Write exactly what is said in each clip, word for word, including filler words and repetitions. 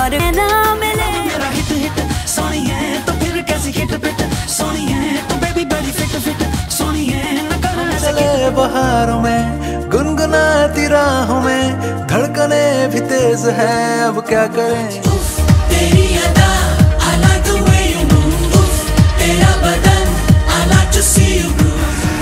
प्यार ना मिले। मेरा हिट हिट सोनी है तो फिर कैसी हिट पिट, सोनी है तो बेबी बड़ी फिट फिट, सोनी है न कर चले बहारों में गुनगुनाती राहों में, धड़कने भी तेज है अब क्या करें। तेरी अदा I like the way you move, तेरा बदन I like to see you groove।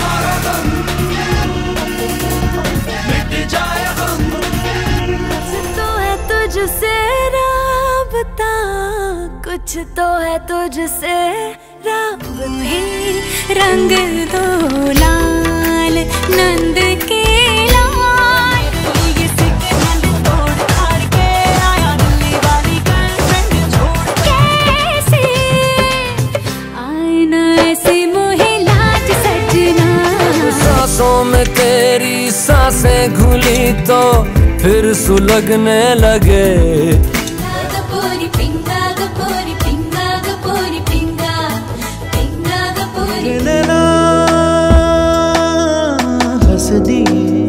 मिट जाए हम, कुछ तो है तुझसे राबता, कुछ तो है तुझसे राबता। ही रंग दो लाल नंद के लाल, ये सिक्के बंद तोड़ ताड़ के आया दिल्ली वाली गर्लफ्रेंड छोड़। कैसे आए ना ऐसे मोहे लाज सजना, सांसों में तेरी सांसें घुली तो फिर सुलगने लगे। गपोरी पिंगा गपोरी पिंगा गपोरी पिंगा पिंगा गपोरी। नैना हंस दिए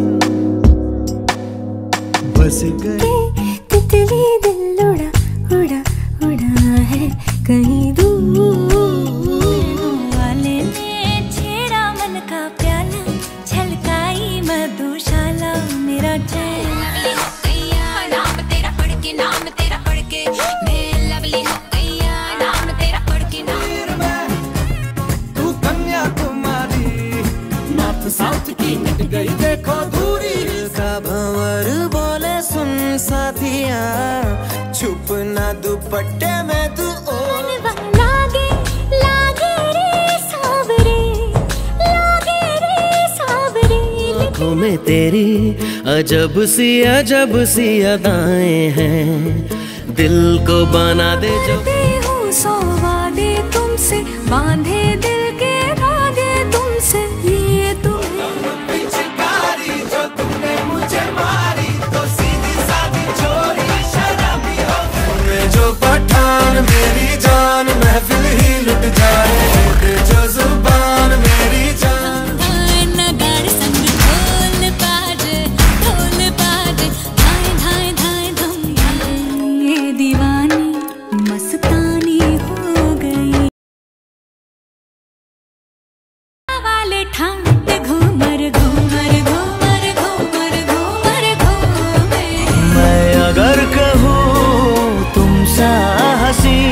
बस गए, तितली दिल उड़ा उड़ा उड़ा है कहीं दूर वाले ने छेड़ा मन का प्याला, छलकाई मधुशाला मेरा चैन। नाम तेरा पढ़ के नाम तेरा पढ़ के मैं लवली हो गई, नाम तेरा पढ़ के नाम। तू कन्याकुमारी नॉर्थ साउथ की मिट गई देखो दूरी का भंवर। बोले सुन साथिया छुप ना दुपट्टे में तू ओढ़। लागे लागे रे सावरे, लागे रे सावरे। आँखों में तेरी अजब सी अजब सी अदाएं हैं, दिल को बना दे जो। हूँ सौ वादे तुमसे बांधे दिल के धागे तुमसे, ये तुम्हें पिचकारी जो तुमने मुझे मारी तो सीधी सादी चोरी शराबी हो गई। जो पठान मेरी जान महफिल ही लुट जाए, जो जुबान मेरी जान। नगाड़े संग ढोल बाजे ढोल बाजे, धाए धाए धाए धम। ये दीवानी मस्तानी हो गई। वाले ठाट घूमर घूमर घूमर घूमर घूमर घूमे। मैं अगर कहूँ तुम सा हंसी